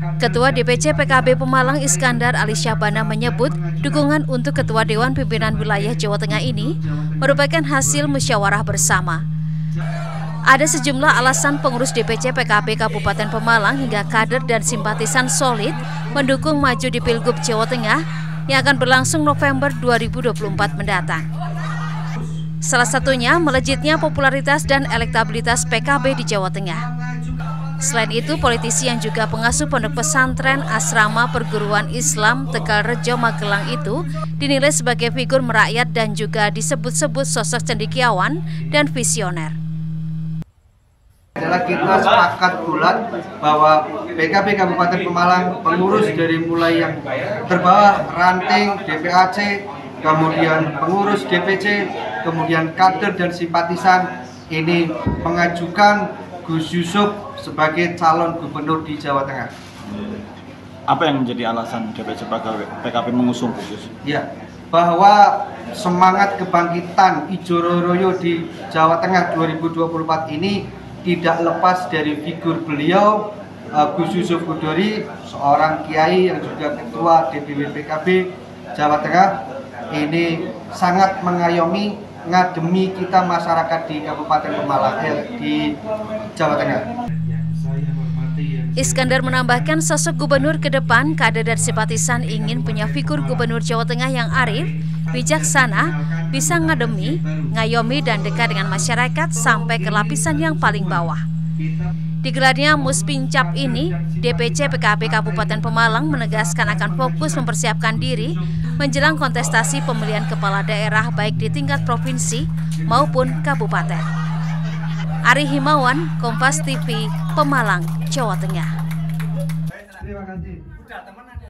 Ketua DPC PKB Pemalang Iskandar Ali Syahbana menyebut dukungan untuk Ketua Dewan Pimpinan Wilayah Jawa Tengah ini merupakan hasil musyawarah bersama. Ada sejumlah alasan pengurus DPC PKB Kabupaten Pemalang hingga kader dan simpatisan solid mendukung maju di Pilgub Jawa Tengah yang akan berlangsung November 2024 mendatang. Salah satunya melejitnya popularitas dan elektabilitas PKB di Jawa Tengah. Selain itu, politisi yang juga pengasuh pondok pesantren Asrama Perguruan Islam Tegal Rejo Magelang itu dinilai sebagai figur merakyat dan juga disebut-sebut sosok cendekiawan dan visioner. Adalah kita sepakat bulat bahwa PKB Kabupaten Pemalang pengurus dari mulai yang terbawah ranting DPAC, kemudian pengurus DPC, kemudian kader dan simpatisan ini mengajukan Gus Yusuf sebagai calon gubernur di Jawa Tengah. Apa yang menjadi alasan DPC PKB mengusung Gus Yusuf? Ya, bahwa semangat kebangkitan Ijo Royo di Jawa Tengah 2024 ini tidak lepas dari figur beliau, Gus Yusuf Hudori, seorang kiai yang juga ketua DPW PKB Jawa Tengah. Ini sangat mengayomi ngademi kita masyarakat di Kabupaten Pemalang di Jawa Tengah. Iskandar menambahkan sosok gubernur ke depan, kader dan simpatisan ingin punya figur gubernur Jawa Tengah yang arif, bijaksana, bisa ngademi, ngayomi dan dekat dengan masyarakat sampai ke lapisan yang paling bawah. Digelarnya Muspincap ini, DPC PKB Kabupaten Pemalang menegaskan akan fokus mempersiapkan diri menjelang kontestasi pemilihan kepala daerah baik di tingkat provinsi maupun kabupaten. Ari Himawan, Kompas TV, Pemalang, Jawa Tengah.